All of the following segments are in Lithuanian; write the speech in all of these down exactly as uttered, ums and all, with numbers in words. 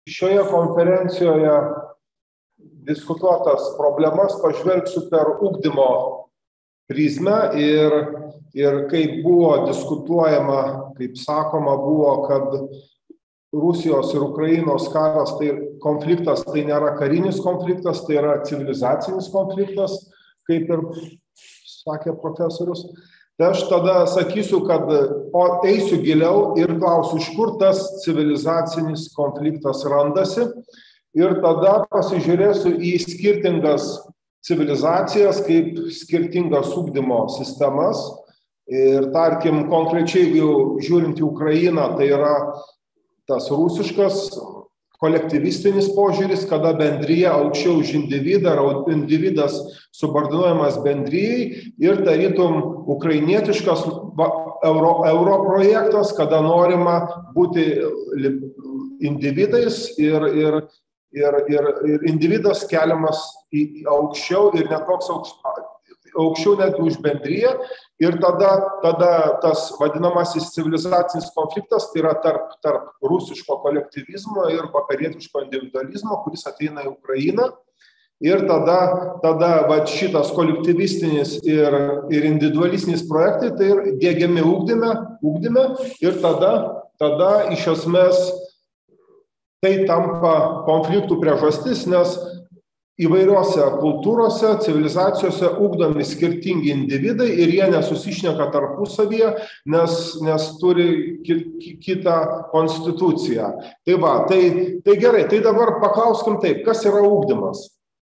šioje konferencijoje diskutuotas problemas pažvelgsiu per ugdymo prizmę ir, ir kaip buvo diskutuojama, kaip sakoma, buvo, kad Rusijos ir Ukrainos karas, tai konfliktas, tai nėra karinis konfliktas, tai yra civilizacinis konfliktas, kaip ir sakė profesorius. Tai aš tada sakysiu, kad o eisiu giliau ir klausiu, iš kur tas civilizacinis konfliktas randasi. Ir tada pasižiūrėsiu į skirtingas civilizacijas, kaip skirtingas ugdymo sistemas. Ir tarkim, konkrečiai, jeigu žiūrint į Ukrainą, tai yra tas rusiškas kolektyvistinis požiūris, kada bendrija aukščiau už individą, ar individas subordinuojamas bendrijai, ir tarytum ukrainietiškas euro, euro projektas, kada norima būti individais ir, ir, ir, ir, ir individas keliamas į aukščiau ir netoks aukščiau. aukščiau netgi už bendriją, ir tada, tada tas vadinamasis civilizacinis konfliktas, tai yra tarp, tarp rusiško kolektyvizmo ir vakarietiško individualizmo, kuris ateina į Ukrainą. Ir tada, tada va, šitas kolektyvistinis ir, ir individualistinis projektai, tai ir diegiami ugdyme, ugdyme ir tada, tada iš esmės tai tampa konfliktų priežastis, nes įvairiose kultūrose, civilizacijose ugdomi skirtingi individai ir jie nesusišneka tarpusavyje, nes, nes turi kitą konstituciją. Tai va, tai, tai gerai, tai dabar paklauskim taip, kas yra ugdymas.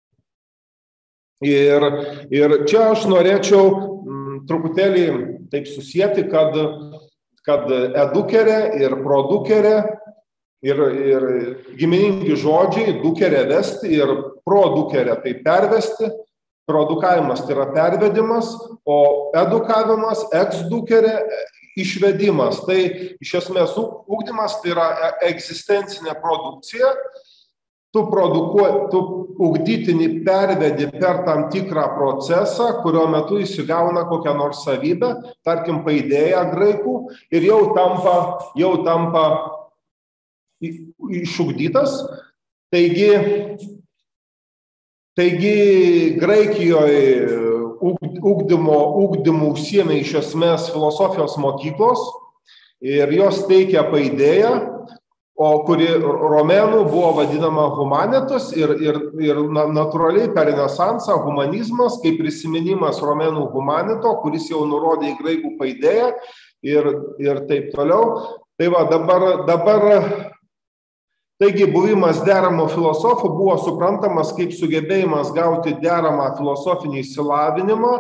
Ir, ir čia aš norėčiau m, truputėlį taip susieti, kad, kad edukerė ir produkerė ir, ir giminingi žodžiai, dukerė vesti ir produkerė tai pervesti, produkavimas tai yra pervedimas, o edukavimas, ex-dukerė išvedimas. Tai iš esmės ugdymas tai yra egzistencinė produkcija, tu, tu ugdytinį pervedi per tam tikrą procesą, kurio metu įsigauna kokią nors savybę, tarkim paidėja graikų, ir jau tampa, jau tampa išugdytas. Taigi, taigi Graikijoje ugdymo, ugdymų užsiėmė iš esmės filosofijos mokyklos ir jos teikia paidėją, o kuri romėnų buvo vadinama humanitas ir, ir, ir natūraliai per renesansą humanizmas, kaip prisiminimas romėnų humanito, kuris jau nurodė į graikų paidėją ir, ir taip toliau. Tai va, dabar, dabar taigi buvimas deramo filosofu buvo suprantamas kaip sugebėjimas gauti deramą filosofinį išsilavinimą,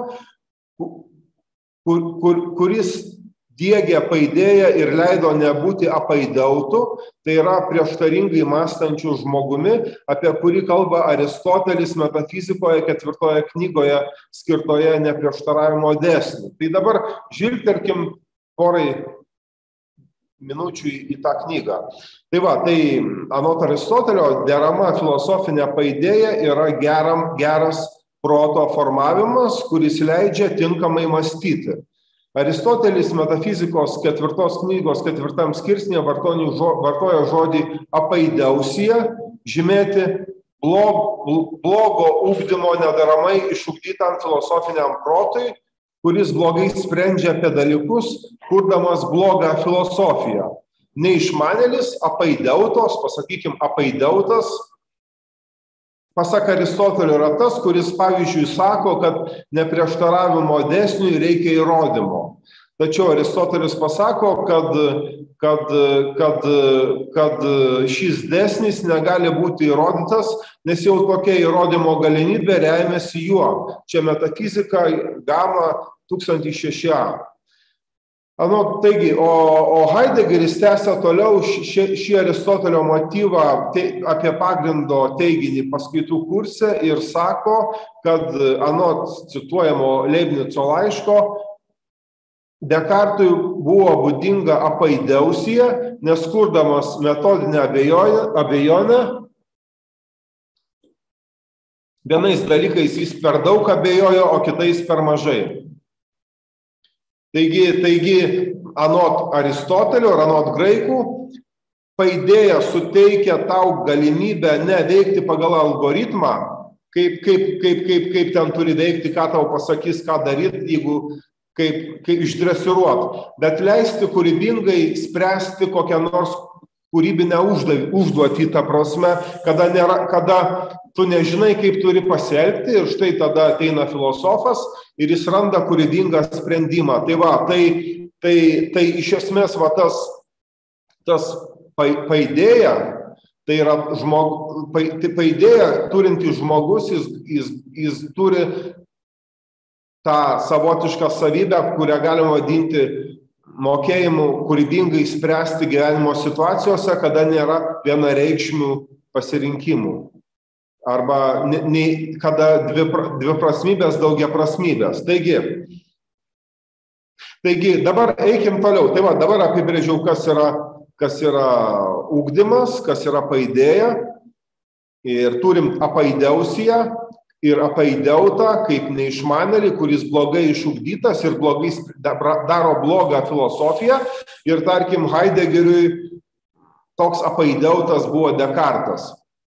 kur, kur, kuris diegė paidėją ir leido nebūti apaidautų, tai yra prieštaringai mąstančių žmogumi, apie kurį kalba Aristotelis metafizikoje ketvirtoje knygoje skirtoje neprieštaravimo dėsniui. Tai dabar žvilgterkim porai minučių į tą knygą. Tai va, tai anot Aristotelio derama filosofinė paidėja yra geram, geras proto formavimas, kuris leidžia tinkamai mąstyti. Aristotelis metafizikos ketvirtos knygos ketvirtam skirsnyje vartoja žodį apaideusia, žymėti blog, blogo ugdymo nedaramai išugdytam filosofiniam protui, kuris blogai sprendžia apie dalykus, kurdamas blogą filosofiją. Neišmanėlis, apaideutos, pasakykim, apaideutas, pasak Aristotelio, yra tas, kuris, pavyzdžiui, sako, kad neprieštaravimo dėsniui reikia įrodymo. Tačiau Aristotelis pasako, kad, kad, kad, kad šis dėsnis negali būti įrodytas, nes jau tokia įrodymo galimybė remiasi juo. Čia metafizika Gama tūkstantis šeši a. Ano, taigi, o, o Heideggeris tęsia toliau šį, šį Aristotelio motyvą te, apie pagrindo teiginį paskaitų kurse ir sako, kad anot cituojamo Leibnico laiško, Dekartui buvo būdinga apaideusija, nes kurdamas metodinę abejonę, vienais dalykais jis per daug abejojo, o kitais per mažai. Taigi, taigi, anot Aristotelio ir anot graikų, paidėja suteikia tau galimybę ne veikti pagal algoritmą, kaip, kaip, kaip, kaip, kaip ten turi veikti, ką tau pasakys, ką daryti, jeigu kaip, kaip išdresiruot, bet leisti kūrybingai spręsti kokią nors kūrybinę užduotį, ta prasme, kada, nėra, kada tu nežinai, kaip turi pasielgti ir štai tada ateina filosofas ir jis randa kūrybingą sprendimą. Tai va, tai, tai, tai iš esmės va tas, tas paidėja, tai yra žmog, paidėja turintis žmogus, jis, jis, jis turi tą savotišką savybę, kurią galima vadinti mokėjimu kūrybingai spręsti gyvenimo situacijose, kada nėra vienareikšmių pasirinkimų. Arba ne, ne, kada dvi, dviprasmybės, daugiaprasmybės. Taigi, taigi, dabar eikim toliau. Tai va, dabar apibrėžiau, kas yra, kas yra ugdymas, kas yra paidėja. Ir turim apaideusiją ir apaideutą kaip neišmanėlį, kuris blogai išugdytas ir blogai daro blogą filosofiją. Ir tarkim, Heideggeriui toks apaideutas buvo Dekartas.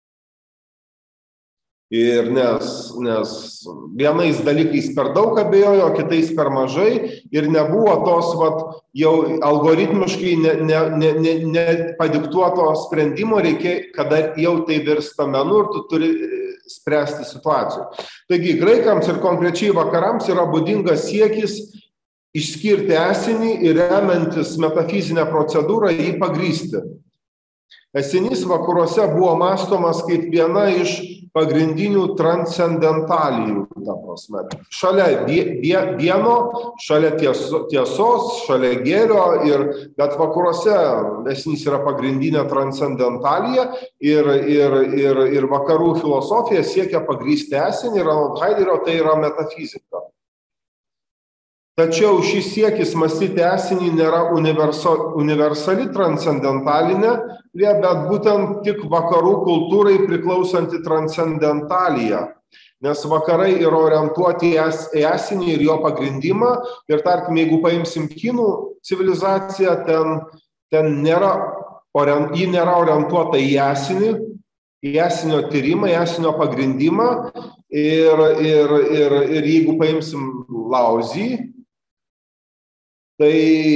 Ir nes, nes vienais dalykais per daug abejojo, kitais per mažai ir nebuvo tos vat, jau algoritmiškai ne, ne, ne, ne, ne padiktuoto sprendimo, reikia, kada jau tai virsta menu ir tu turi spręsti situacijų. Taigi, graikams ir konkrečiai vakarams yra būdingas siekis išskirti esinį ir remiantis metafizinę procedūrą jį pagrįsti. Esinys vakaruose buvo mąstomas kaip viena iš pagrindinių transcendentalijų, ta prasme. Šalia vieno, šalia tiesos, šalia gėrio, ir, bet vakaruose esinys yra pagrindinė transcendentalija ir, ir, ir, ir vakarų filosofija siekia pagrįsti esinį ir anot Heidegerio tai yra metafizika. Tačiau šis siekis mąstyti esinį nėra universal, universali transcendentalinė, bet būtent tik vakarų kultūrai priklausanti transcendentalija, nes vakarai yra orientuoti į esinį ir jo pagrindimą. Ir tarkim, jeigu paimsim kinų civilizaciją, ten, ten nėra, ji nėra orientuota į esinį, į esinio tyrimą, į esinio pagrindimą. Ir, ir, ir, ir jeigu paimsim Laozį, tai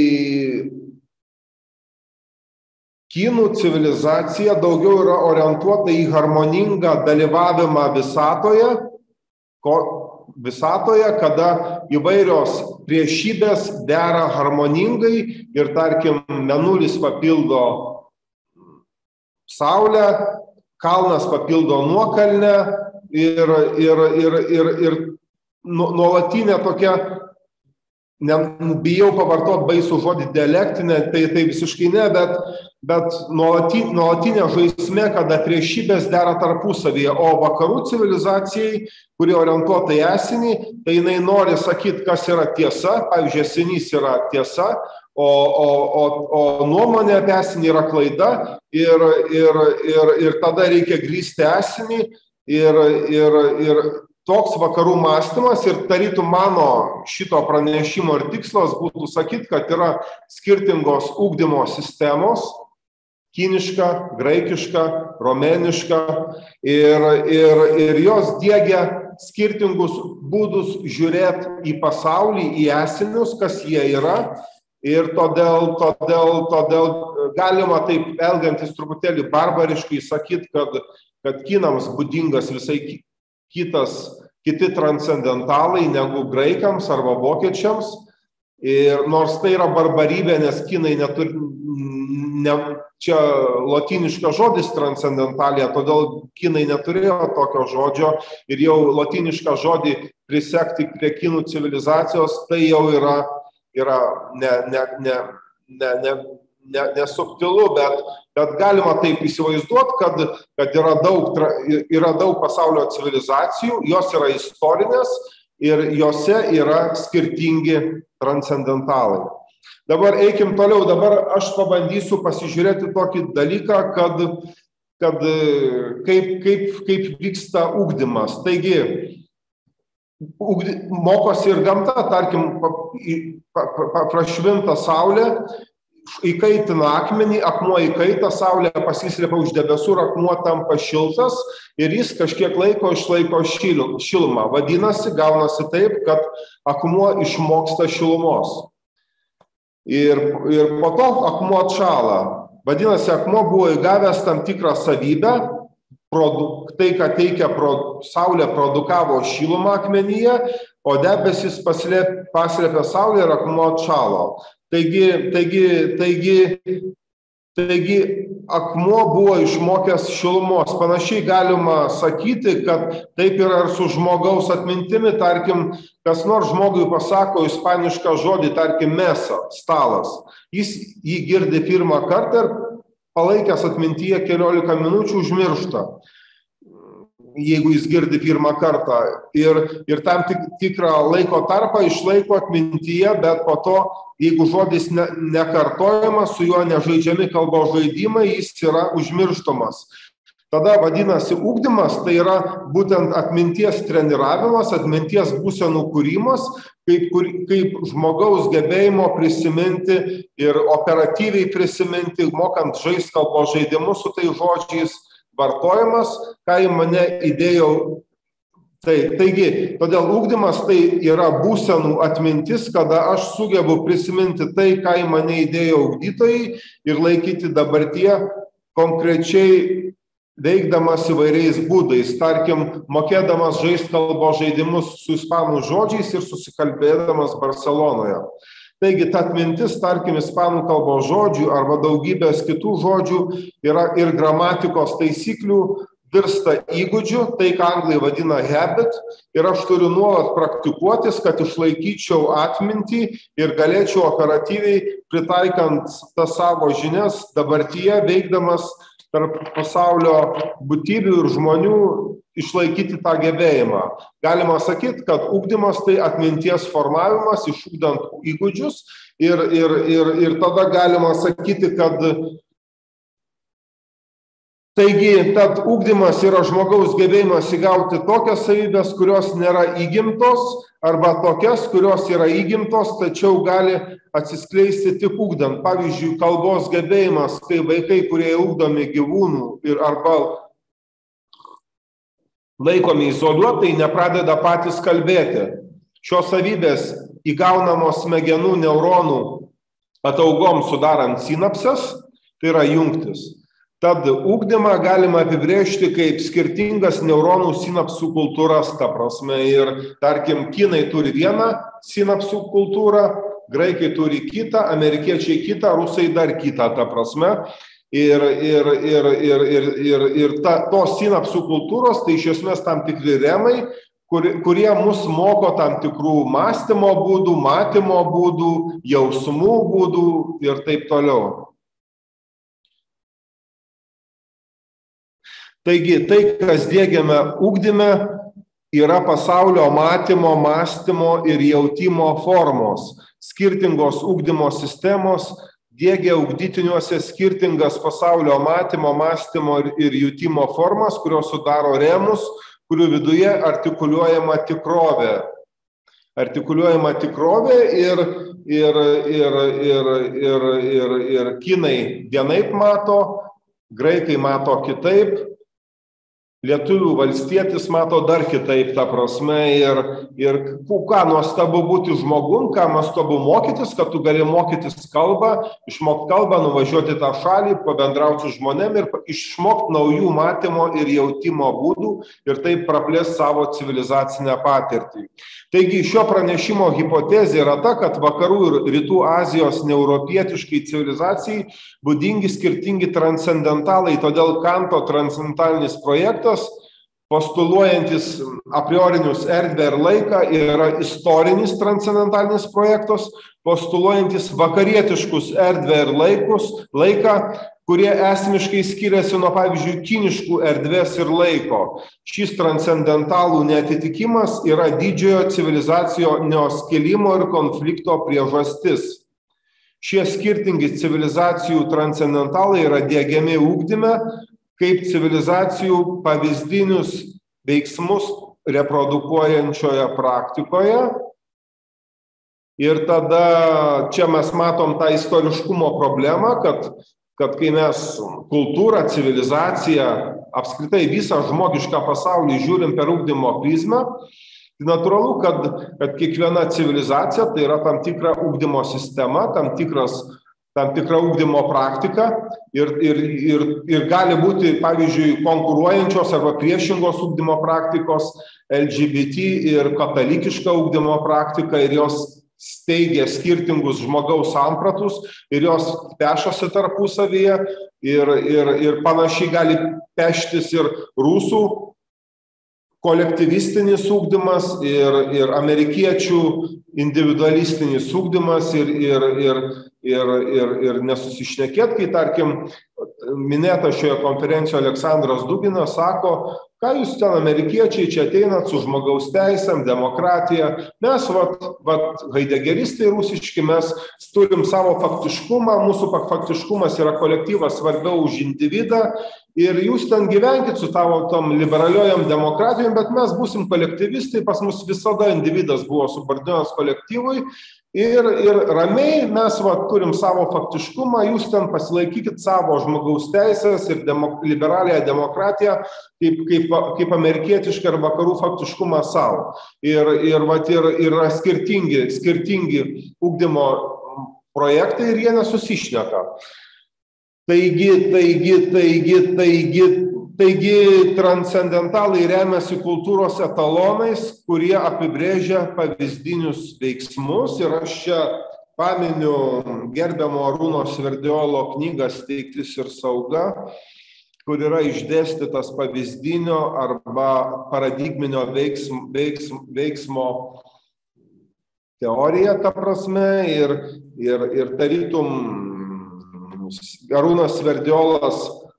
kinų civilizacija daugiau yra orientuota į harmoningą dalyvavimą visatoje, ko, visatoje, kada įvairios priešybės dera harmoningai ir, tarkim, mėnulis papildo saulę, kalnas papildo nuokalnę ir, ir, ir, ir, ir nuolatinė tokia, ne, bijau pavartot baisų žodį dialektinė, tai, tai visiškai ne, bet, bet nuolatinė, nuolatinė žaismė, kada priešybės dera tarpusavyje, o vakarų civilizacijai, kuri orientuota į esinį, tai jinai nori sakyti, kas yra tiesa, pavyzdžiui, esinys yra tiesa, o, o, o, o nuomonė apie esinį yra klaida ir, ir, ir, ir tada reikia grįsti esinį ir, ir, ir toks vakarų mąstymas ir tarytum mano šito pranešimo ir tikslas būtų sakyti, kad yra skirtingos ugdymo sistemos, kiniška, graikiška, romėniška ir, ir, ir jos diegia skirtingus būdus žiūrėti į pasaulį, į esinius, kas jie yra. Ir todėl, todėl, todėl galima taip elgiantis truputėlį barbariškai sakyti, kad, kad kinams būdingas visai kitas, kiti transcendentalai negu graikams arba vokiečiams. Ir nors tai yra barbarybė, nes kinai neturi, ne, čia lotyniškas žodis transcendentalija, todėl kinai neturėjo tokio žodžio ir jau lotynišką žodį prisekti prie kinų civilizacijos, tai jau yra, yra ne, ne, ne, ne, ne, ne, nesubtilu, bet, bet galima taip įsivaizduoti, kad, kad yra, daug, yra daug pasaulio civilizacijų, jos yra istorinės ir jose yra skirtingi transcendentalai. Dabar eikim toliau, dabar aš pabandysiu pasižiūrėti tokį dalyką, kad, kad kaip, kaip, kaip vyksta ugdymas. Taigi, ugdy, mokosi ir gamta, tarkim, prašvinta saulė, įkaitina akmenį, akmuo įkaita, saulė pasislėpia už debesų ir akmuo tampa šiltas ir jis kažkiek laiko išlaiko šilumą. Vadinasi, gaunasi taip, kad akmuo išmoksta šilumos. Ir, ir po to akmuo atšąla. Vadinasi, akmuo buvo įgavęs tam tikrą savybę, tai, ką teikia pro, saulė produkavo šilumą akmenyje, o debesis paslėpė saulę ir akmuo atšalo. Taigi, taigi, taigi, taigi akmuo buvo išmokęs šilumos. Panašiai galima sakyti, kad taip yra ir su žmogaus atmintimi. Tarkim, kas nors žmogui pasako ispanišką žodį, tarkim, mesa, stalas. Jis jį girdi pirmą kartą ir palaikęs atmintyje keliolika minučių užmiršta, jeigu jis girdi pirmą kartą. Ir, ir tam tik, tikrą laiko tarpą išlaiko atmintyje, bet po to, jeigu žodis ne, nekartojamas, su juo nežaidžiami kalbos žaidimai, jis yra užmirštamas. Tada vadinasi ugdymas, tai yra būtent atminties treniravimas, atminties būsenų kūrimas, kaip, kaip žmogaus gebėjimo prisiminti ir operatyviai prisiminti, mokant žaisti kalbos žaidimus su tai žodžiais, vartojimas, ką į mane įdėjau. Tai, taigi, todėl ugdymas tai yra būsenų atmintis, kada aš sugebu prisiminti tai, ką į mane įdėjo ugdytojai ir laikyti dabartie konkrečiai veikdamas įvairiais būdais, tarkim, mokėdamas žaisti kalbos žaidimus su ispanų žodžiais ir susikalbėdamas Barcelonoje. Taigi, ta atmintis, tarkim, ispanų kalbos žodžių arba daugybės kitų žodžių yra ir gramatikos taisyklių virsta įgūdžių, tai, ką anglai vadina habit, ir aš turiu nuolat praktikuotis, kad išlaikyčiau atmintį ir galėčiau operatyviai, pritaikant tas savo žinias, dabartyje veikdamas tarp pasaulio būtybių ir žmonių išlaikyti tą gebėjimą. Galima sakyti, kad ugdymas tai atminties formavimas, išugdant įgūdžius ir, ir, ir, ir tada galima sakyti, kad taigi, tad ugdymas yra žmogaus gebėjimas įgauti tokias savybės, kurios nėra įgimtos, arba tokias, kurios yra įgimtos, tačiau gali atsiskleisti tik ugdant. Pavyzdžiui, kalbos gebėjimas, kai vaikai, kurie ugdomi gyvūnų ir arba laikomi izoliuotai, nepradeda patys kalbėti. Šios savybės įgaunamos smegenų neuronų ataugom sudarant sinapses, tai yra jungtis. Tad ugdymą galima apibrėžti kaip skirtingas neuronų sinapsų kultūras, ta prasme. Ir, tarkim, kinai turi vieną sinapsų kultūrą, graikai turi kitą, amerikiečiai kitą, rusai dar kitą, ta prasme. Ir, ir, ir, ir, ir, ir, ir ta, tos sinapsų kultūros, tai iš esmės tam tikri remai, kur, kurie mus moko tam tikrų mąstymo būdų, matymo būdų, jausmų būdų ir taip toliau. Taigi, tai, kas diegiame ugdyme, yra pasaulio matymo, mąstymo ir jautimo formos. Skirtingos ugdymo sistemos diegia ugdytiniuose skirtingas pasaulio matymo, mąstymo ir, ir jutimo formas, kurios sudaro rėmus, kurių viduje artikuliuojama tikrovė. Artikuliuojama tikrovė ir, ir, ir, ir, ir, ir, ir kinai vienaip mato, graikai mato kitaip, lietuvių valstietis mato dar kitaip, ta prasme, ir, ir ką nuostabu būti žmogum, ką nuostabu mokytis, kad tu gali mokytis kalbą, išmokti kalbą, nuvažiuoti tą šalį, pabendrauti su žmonėm ir išmokti naujų matymo ir jautimo būdų ir taip praplės savo civilizacinę patirtį. Taigi, šio pranešimo hipotezė yra ta, kad vakarų ir rytų Azijos neuropietiškai civilizacijai būdingi skirtingi transcendentalai, todėl Kanto transcendentalinis projektas, postuluojantis a priorinius erdvę ir laiką, yra istorinis transcendentalinis projektas, postuluojantis vakarietiškus erdvę ir laikus, laiką, kurie esmiškai skiriasi nuo, pavyzdžiui, kiniškų erdvės ir laiko. Šis transcendentalų neatitikimas yra didžiojo civilizacijos skilimo ir konflikto priežastis. Šie skirtingi civilizacijų transcendentalai yra diegiami ugdyme kaip civilizacijų pavyzdinius veiksmus reprodukuojančioje praktikoje. Ir tada čia mes matom tą istoriškumo problemą, kad, kad kai mes kultūrą, civilizaciją, apskritai visą žmogišką pasaulį žiūrim per ugdymo prizmę, tai natūralu, kad, kad kiekviena civilizacija tai yra tam tikra ugdymo sistema, tam tikras tam tikra ugdymo praktika ir, ir, ir, ir gali būti, pavyzdžiui, konkuruojančios arba priešingos ugdymo praktikos, L G B T ir katalikiška ugdymo praktika, ir jos steigia skirtingus žmogaus sampratus ir jos pešasi tarpusavyje ir, ir, ir panašiai gali peštis ir rusų kolektyvistinis ugdymas ir, ir amerikiečių individualistinis ugdymas ir, ir, ir, ir, ir, ir nesusišnekėt, kai, tarkim, minėta šioje konferencijoje Aleksandras Duginas sako, ką jūs ten amerikiečiai čia ateinat su žmogaus teisėm, demokratija, mes, vat, vat, haidegeristai rusiški, mes turim savo faktiškumą, mūsų faktiškumas yra kolektyvas svarbiau už individą ir jūs ten gyvenkit su tavo tom liberaliojam demokratijom, bet mes būsim kolektyvistai, pas mus visada individas buvo subordinuotas kolektyvui ir, ir ramiai mes va, turim savo faktiškumą, jūs ten pasilaikykit savo žmogaus teisės ir demo, liberaliąją demokratiją kaip, kaip, kaip amerikietišką ar vakarų faktiškumą savo. Ir, ir, va, ir yra skirtingi, skirtingi ugdymo projektai ir jie nesusišneka. Taigi, taigi, taigi, taigi, taigi transcendentalai remiasi kultūros etalonais, kurie apibrėžia pavyzdinius veiksmus. Ir aš čia paminiu gerbiamo Arūno Sverdiolo knygą Steigtis ir sauga, kur yra išdėstytas pavyzdinio arba paradigminio veiksmo, veiksmo, veiksmo teorija, ta prasme, ir, ir, ir tarytum Arūnas Sverdiolas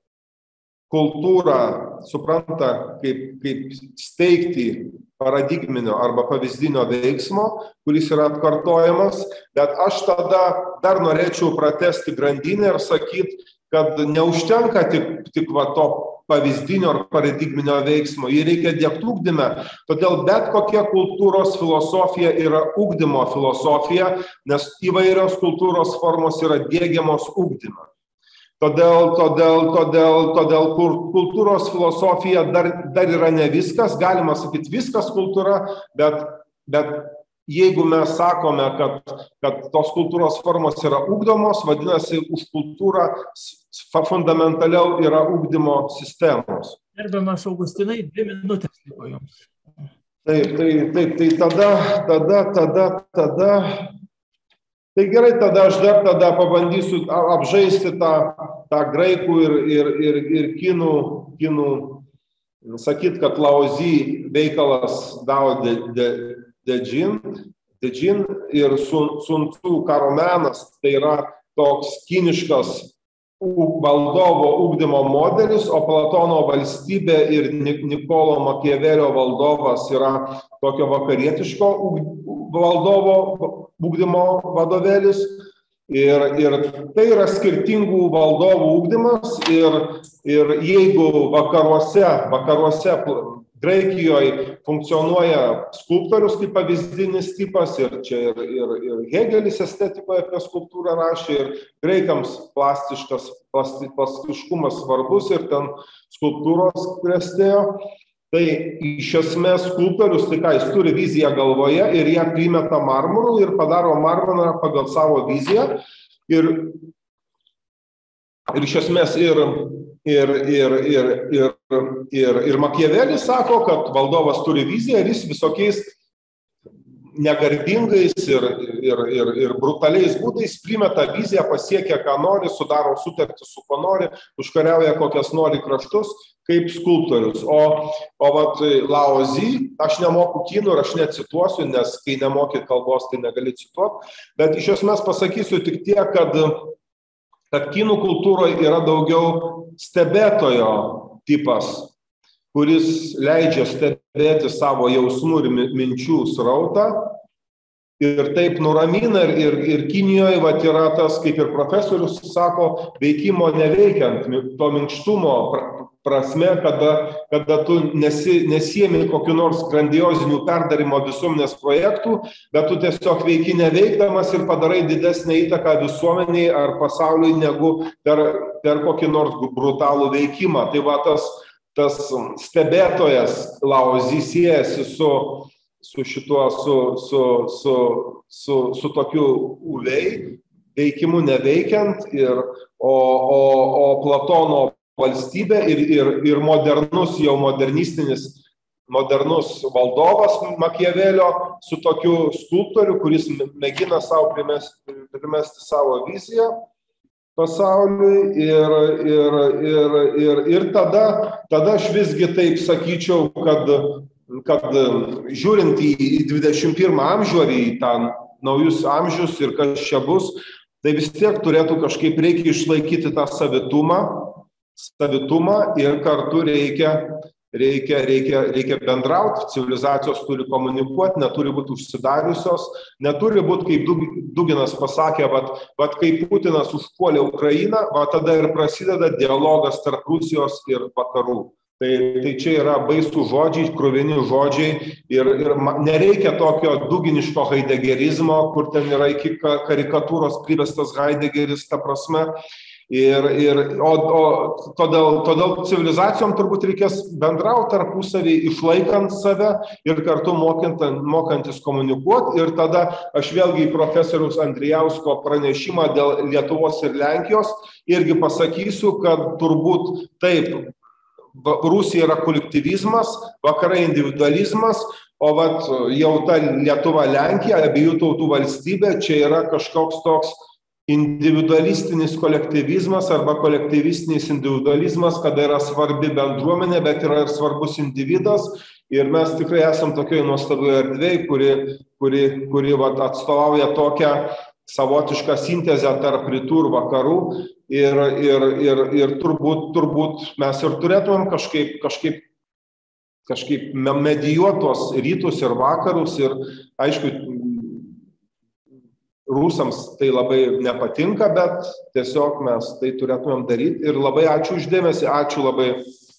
kultūrą supranta kaip, kaip steigti paradigminio arba pavyzdinio veiksmo, kuris yra atkartojamas, bet aš tada dar norėčiau pratesti grandinę ir sakyti, kad neužtenka tik, tik va to pavyzdinio ar paradigminio veiksmo, jį reikia diegti ugdyme. Todėl bet kokia kultūros filosofija yra ugdymo filosofija, nes įvairios kultūros formos yra diegiamos ugdyme. Todėl, todėl, todėl, todėl kultūros filosofija dar, dar yra ne viskas, galima sakyti viskas kultūra, bet, bet jeigu mes sakome, kad, kad tos kultūros formos yra ugdomos, vadinasi, už kultūrą fundamentaliau yra ugdymo sistemos. Gerbiamas Augustinai, dvi minutės liko jums. Taip, tai, taip, tai tada, tada, tada, tada. Tai gerai, tada aš dar tada pabandysiu apžaisti tą, tą graikų ir, ir, ir, ir kinų, kinų, sakyt, kad Laozi veikalas Dao de, de, de Jin, de Jin ir Sun, Sun Tzu karo menas, tai yra toks kiniškas valdovo ugdymo modelis, o Platono valstybė ir Nikolo Makiavelio valdovas yra tokio vakarietiško valdovo ugdymo vadovėlis. Ir, ir tai yra skirtingų valdovų ugdymas ir, ir jeigu vakaruose, vakaruose Graikijoje funkcionuoja skulptorius kaip pavyzdinis tipas ir čia ir, ir, ir Hegelis estetikoje apie skulptūrą rašė ir graikams plastiškas, plasti, plastiškumas svarbus ir ten skulptūros klestėjo. Tai iš esmės skulptorius, tai ką, jis turi viziją galvoje ir ją primeta marmuru ir padaro marmurą pagal savo viziją. Ir, ir iš esmės ir, ir, ir, ir, ir, ir, ir Makiavelis sako, kad valdovas turi viziją ir jis visokiais negarbingais ir, ir, ir, ir brutaliais būdais primeta viziją, pasiekia, ką nori, sudaro sutartį su ko nori, užkariauja kokias nori kraštus, kaip skulptorius. O, o vat Laozi, aš nemoku kinų ir aš necituosiu, nes kai nemoki kalbos, tai negali cituoti, bet iš esmės pasakysiu tik tiek, kad, kad kinų kultūroje yra daugiau stebėtojo tipas, kuris leidžia stebėti savo jausmų ir minčių srautą ir taip nuramina ir, ir, ir Kinijoje vat, yra tas, kaip ir profesorius sako, veikimo neveikiant, to minkštumo prasme, kada, kada tu nesi, nesiemi kokiu nors grandiozinių perdarimo visuomenės projektų, bet tu tiesiog veiki neveikdamas ir padarai didesnę įtaką visuomeniai ar pasauliui negu per, per kokį nors brutalų veikimą. Tai va tas, tas stebėtojas Laozi siejasi su, su šituo, su, su, su, su, su tokiu uvei, veikimu neveikiant, ir, o, o, o Platono valstybė ir, ir, ir modernus, jau modernistinis, modernus valdovas Makiavelio su tokiu skulptoriu, kuris mėgina savo primesti, primesti savo viziją pasauliui ir, ir, ir, ir, ir tada, tada aš visgi taip sakyčiau, kad, kad žiūrint į dvidešimt pirmą amžių ar į tą naujus amžius ir kas čia bus, tai vis tiek turėtų kažkaip reikia išlaikyti tą savitumą, savitumą ir kartu reikia, reikia, reikia, reikia bendrauti, civilizacijos turi komunikuoti, neturi būti užsidariusios, neturi būti, kaip Duginas pasakė, vat, vat kai Putinas užpuolė Ukrainą, va tada ir prasideda dialogas tarp Rusijos ir vakarų. Tai, tai čia yra baisų žodžiai, kruvini žodžiai ir, ir nereikia tokio duginiško haidegerizmo, kur ten yra iki karikatūros privestas Haidegeris, ta prasme. Ir, ir, o, o todėl, todėl civilizacijom turbūt reikės bendrauti tarpusavį, išlaikant save ir kartu mokint, mokantis komunikuoti. Ir tada aš vėlgi į profesoriaus Andrijausko pranešimą dėl Lietuvos ir Lenkijos irgi pasakysiu, kad turbūt taip, Rusija yra kolektyvizmas, vakarai individualizmas, o vat jau ta Lietuva, Lenkija, abiejų tautų valstybė, čia yra kažkoks toks individualistinis kolektyvizmas arba kolektyvistinis individualizmas, kada yra svarbi bendruomenė, bet yra ir svarbus individas. Ir mes tikrai esam tokioje nuostabioje erdvėje, kuri, kuri, kuri vat, atstovauja tokią savotišką sintezę tarp rytų ir vakarų. Ir, ir, ir, ir turbūt, turbūt mes ir turėtumėm kažkaip, kažkaip, kažkaip medijuotos rytus ir vakarus. Ir aišku, rusams tai labai nepatinka, bet tiesiog mes tai turėtumėm daryti. Ir labai ačiū už dėmesį, ačiū labai.